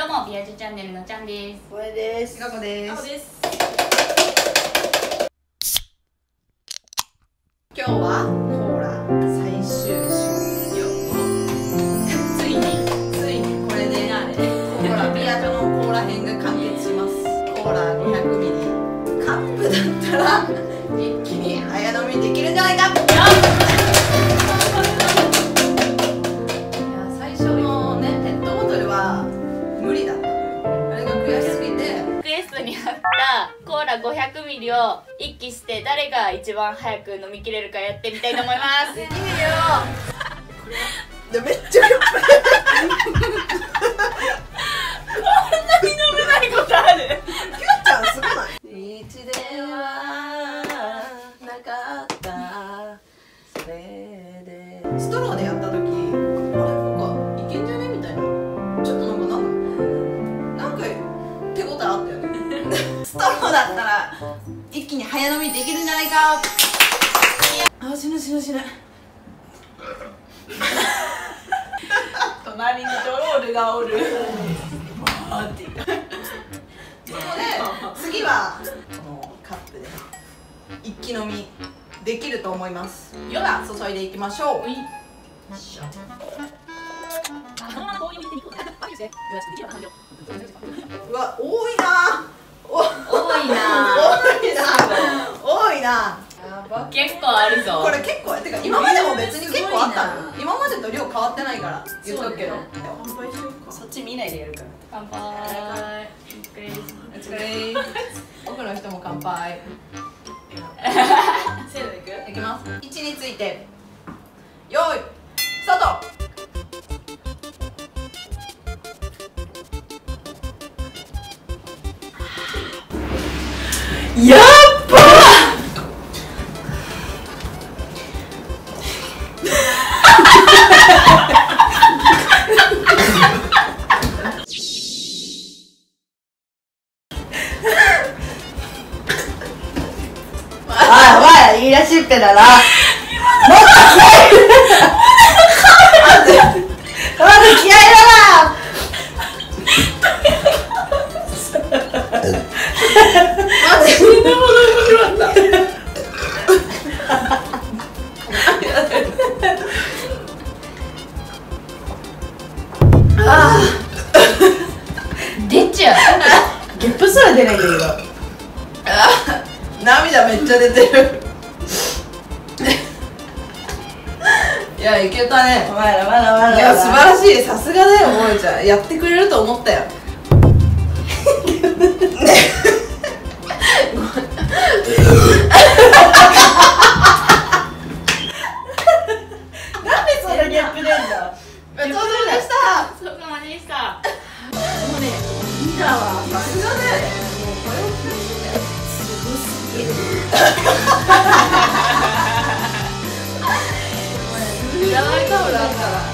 どうも、ビアジュチャンネルのちゃんです。 これです。 ガコです。今日はコーラ最終章ついにこれでコーラビアのコーラ編が完結します。コーラ500ミリカップだったら一気に早飲みできるんじゃないか。最初のねペットボトルは無理だった。あれが悔しすぎてリクエストにあったコーラ500ミリを一気して誰が一番早く飲みきれるかやってみたいと思います。 できるよ。でめっちゃ酔っ払こんなに飲めないことある？ キュンちゃんすごない？一ではなかったそれでストローでやった時あれなんかいけんじゃねみたいなちょっとなんか手応えあったよねストローだったら一気に早飲みできるんじゃないか。あ、死ぬ隣にドロールがおるそこで次はこのカップで一気飲みできると思います。では注いでいきましょう。うわ、多いな。 結構あるぞ。 これ結構てか今までも別に結構あったの。今までと量変わってないから言っとくけど。乾杯しようか。そっち見ないでやるから。 乾杯。 お疲れ。奥の人も乾杯。せーのいく？いきます。位置について。よーい。スタート。やっばあ、お前言い出しっぺだな。もっと気合いまず気合いだな。 マジみんなも面白かった出ちゃう。 ゲップすら出ないんだけど。 涙めっちゃ出てるいや、いけたね。 お前らまだまだ。 いや、素晴らしい。さすがだよ、もえちゃん。やってくれると思ったよなんでそんなゲップ出んだ。 ごちそうさまでしたごちそうさまでした。 もうね、いいだわ。さすがだよね。もうこれを期待してたよ。すごすぎるいらないタオルあったら